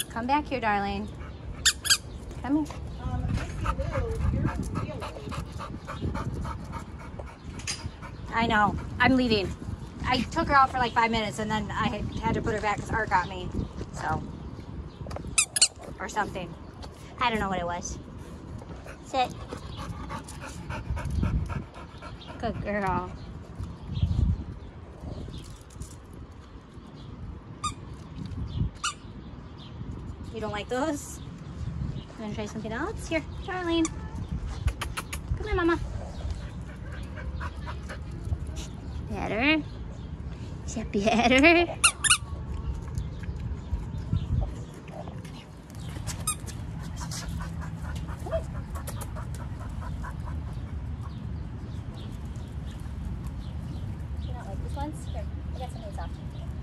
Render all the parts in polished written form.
Come back here, darling. Come here. I know. I'm leaving. I took her out for like 5 minutes and then I had to put her back because Art got me. So. Or something. I don't know what it was. Sit. Good girl. You don't like those? You want to try something else? Here, Darlene. Come here, Mama. Better? Is that better? You don't like these ones? Here, I got some of these off.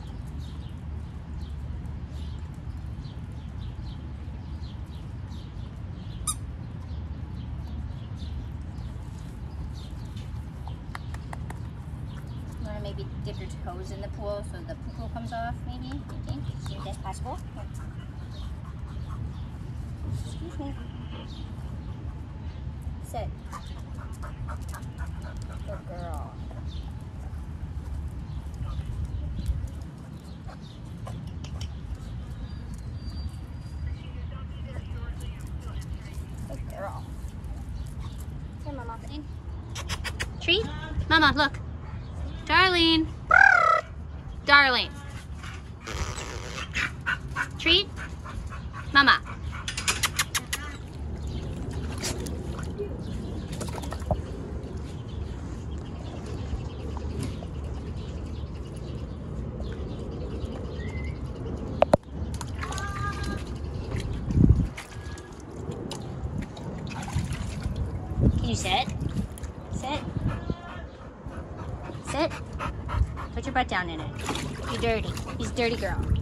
Maybe dip your toes in the pool so the poo-poo comes off, maybe? You think? Do you think that's possible? Here. Excuse me. Sit. Good girl. Good girl. Here, Mama. Treat? Mama, look. Darlene. Darling. Treat? Mama. Can you sit? Sit. Sit. Put your butt down in it. You're dirty. He's a dirty girl.